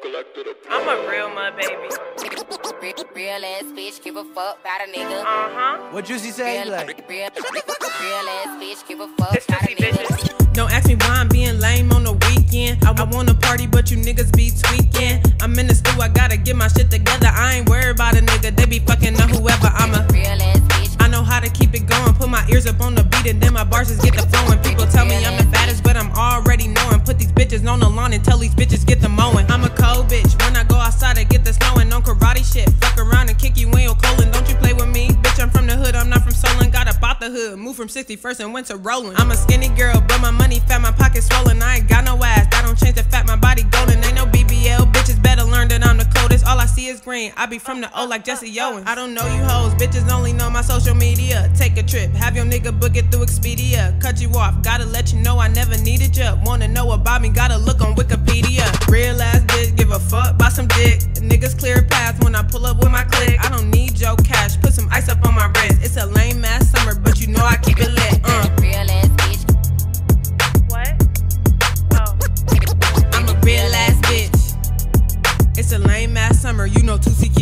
I'm a real mud baby. Real ass bitch, give a fuck about a nigga. What Juicy say? Real, Like, real ass bitch, give a fuck It's about a Juicy nigga. bitches. Don't ask me why I'm being lame on the weekend. I wanna party, but you niggas be tweaking. I'm in the stew, I gotta get my shit together. I ain't worried about a nigga, they be fucking on whoever. I'm a Real ass bitch. I know how to keep it going. Put my ears up on the beat and then my bars just get the flowing. People tell me I'm the baddest, but I'm already knowing. Put these bitches on the lawn and tell these bitches get the mowing. I'm a cold bitch. When I go outside, I get the snowing. On karate shit, fuck around and kick you in your colon. Don't you play with me, bitch? I'm from the hood. I'm not from Solon. Got up out the hood, moved from 61st and went to Rollin'. I'm a skinny girl, but my money fat, my pocket swollen. I ain't got no ass. That don't change the fact my body golden. Ain't no BBL. Bitches better learn that I'm the coldest. All I see is green. I be from the O like Jesse Owens. I don't know you hoes. Bitches only know my social media. Take a trip, have your nigga book it through Expedia. Cut you off, gotta let you know I never needed ya. Wanna know about me, gotta look on Wikipedia. Real ass bitch, give a fuck about some dick. Niggas clear path when I pull up with my clique. I don't need your cash, put some ice up on my wrist. It's a lame ass summer, but you know I keep it lit. Real ass bitch. What? Oh. I'm a real ass bitch. It's a lame ass summer, you know 2C